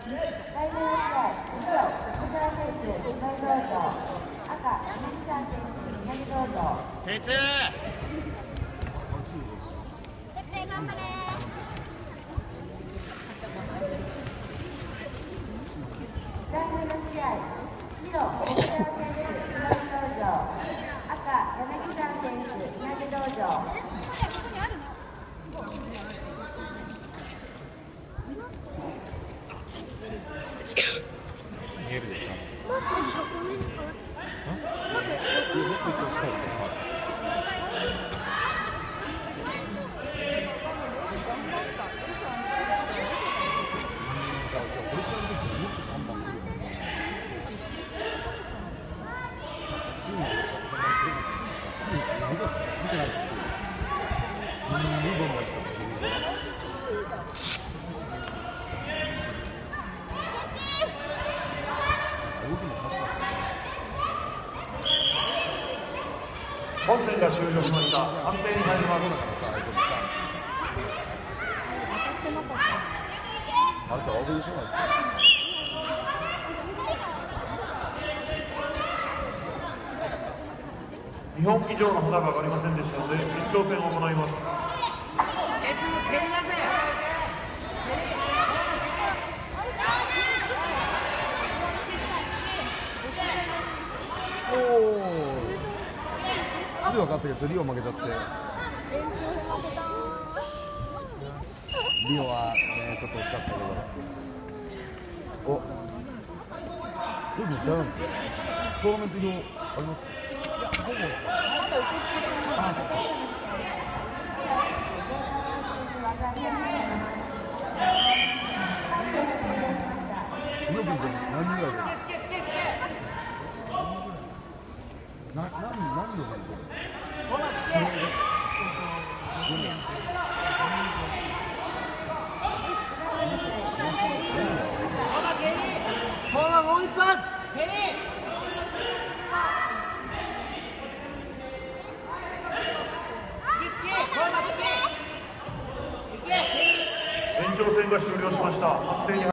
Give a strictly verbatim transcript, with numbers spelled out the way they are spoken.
対面の試合、黒、福澤選手、指名道場。赤、柳沢選手、宮城道場。 鉄。 てっぺい頑張れ。 対面の試合、白、福澤選手、指名道場。赤、柳沢選手、宮城道場。 見えるでしょ。 本戦が終了しました。判定に入ります。 あれと青でしょ。 日本以上の旗が上がりませんでしたので延長戦を行います。 おお。釣りは勝ったけど釣りを負けちゃって。リオはねちょっと惜しかったけど。お。これも知らない。トーナメント用あります。いやほぼ。この分で何人ぐらいで。な、何、何の分で。ほら、つけ。ほら、もう一発。蹴り。 延長戦が終了しました。判定に